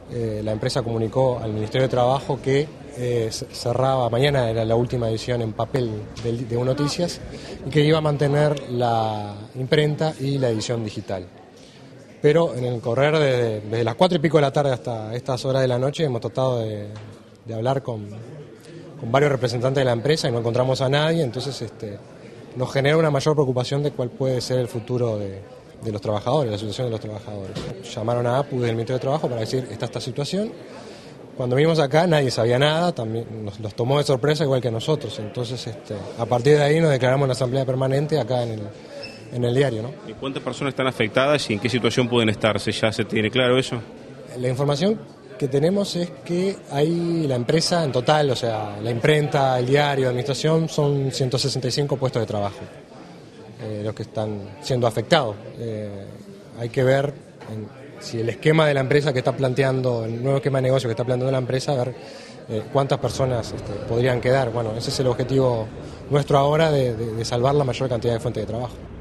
la empresa comunicó al Ministerio de Trabajo que cerraba, mañana era la última edición en papel de Noticias, y que iba a mantener la imprenta y la edición digital. Pero en el correr desde las 4 y pico de la tarde hasta estas horas de la noche hemos tratado de hablar con varios representantes de la empresa y no encontramos a nadie, entonces nos genera una mayor preocupación de cuál puede ser el futuro de los trabajadores, la situación de los trabajadores. Llamaron a APU del Ministerio de Trabajo para decir, está esta situación. Cuando vinimos acá nadie sabía nada, también los tomó de sorpresa igual que a nosotros, entonces a partir de ahí nos declaramos en asamblea permanente acá en el diario, ¿no? ¿Y cuántas personas están afectadas y en qué situación pueden estar? ¿Ya se tiene claro eso? La información que tenemos es que hay la empresa en total, o sea, la imprenta, el diario, la administración, son 165 puestos de trabajo los que están siendo afectados. Hay que ver si el esquema de la empresa que está planteando, el nuevo esquema de negocio que está planteando la empresa, a ver cuántas personas podrían quedar. Bueno, ese es el objetivo nuestro ahora de salvar la mayor cantidad de fuentes de trabajo.